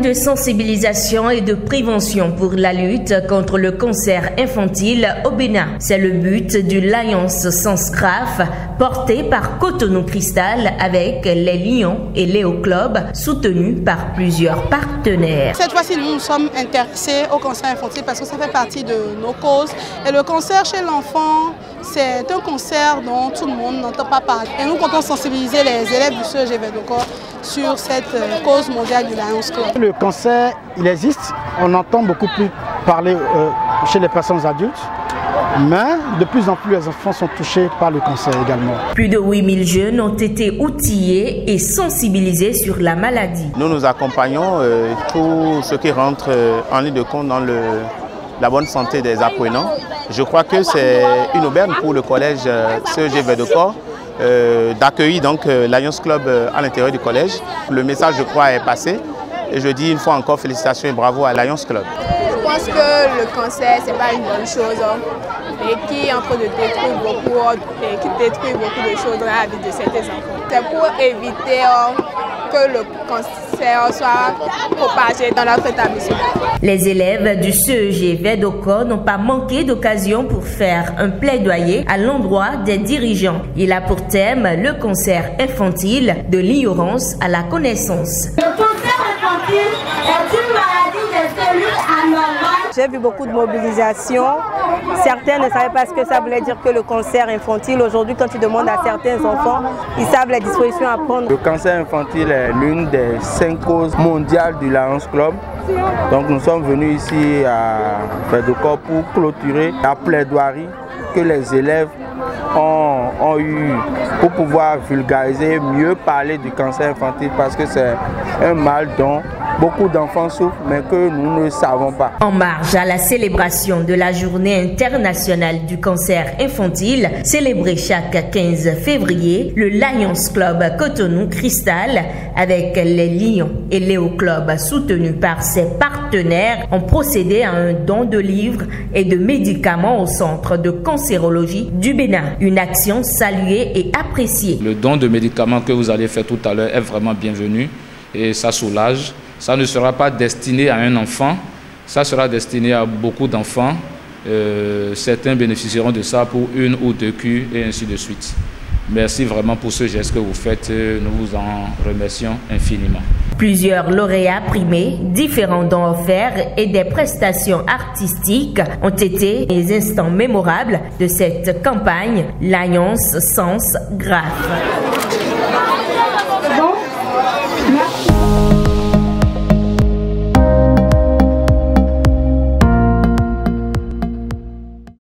de sensibilisation et de prévention pour la lutte contre le cancer infantile au Bénin. C'est le but du Lions Sans Graphe porté par Cotonou Cristal avec les Lions et Léo Club soutenus par plusieurs partenaires. Cette fois-ci, nous sommes intéressés au cancer infantile parce que ça fait partie de nos causes. Et le cancer chez l'enfant, c'est un cancer dont tout le monde n'entend pas parler. Et nous comptons sensibiliser les élèves du CEG Vedocor sur cette cause mondiale du Lions Club. Le cancer, il existe. On entend beaucoup plus parler chez les personnes adultes. Mais de plus en plus, les enfants sont touchés par le cancer également. Plus de 8000 jeunes ont été outillés et sensibilisés sur la maladie. Nous accompagnons tous ceux qui rentrent en ligne de compte dans la bonne santé des apprenants. Je crois que c'est une aubaine pour le collège CEG Vedocor d'accueillir donc Lions Club à l'intérieur du collège. Le message, je crois, est passé. Et je dis une fois encore félicitations et bravo à Lions Club. Je pense que le cancer, ce n'est pas une bonne chose, mais qui est en train de détruire beaucoup de choses dans la vie de certains enfants. C'est pour éviter que le cancer soit propagé dans notre établissement. Les élèves du CEG Vedocor n'ont pas manqué d'occasion pour faire un plaidoyer à l'endroit des dirigeants. Il a pour thème le cancer infantile, de l'ignorance à la connaissance. Le cancer infantile est une maladie des cellules anormales. J'ai vu beaucoup de mobilisation. Certains ne savaient pas ce que ça voulait dire que le cancer infantile. Aujourd'hui, quand tu demandes à certains enfants, ils savent les dispositions à prendre. Le cancer infantile est l'une des 5 causes mondiales du Lions Club. Donc nous sommes venus ici à Vedocor pour clôturer la plaidoirie que les élèves ont eu pour pouvoir vulgariser, mieux parler du cancer infantile parce que c'est un mal dont beaucoup d'enfants souffrent mais que nous ne savons pas. En marge à la célébration de la journée internationale du cancer infantile, célébrée chaque 15 février, le Lions Club Cotonou Cristal, avec les Lions et Léo Club soutenus par ses partenaires, ont procédé à un don de livres et de médicaments au centre de cancérologie du Bénin. Une action saluée et appréciée. Le don de médicaments que vous allez faire tout à l'heure est vraiment bienvenu et ça soulage. Ça ne sera pas destiné à un enfant, ça sera destiné à beaucoup d'enfants. Certains bénéficieront de ça pour 1 ou 2 cures et ainsi de suite. Merci vraiment pour ce geste que vous faites, nous vous en remercions infiniment. Plusieurs lauréats primés, différents dons offerts et des prestations artistiques ont été les instants mémorables de cette campagne Lions Sans Graphe. Bon, merci.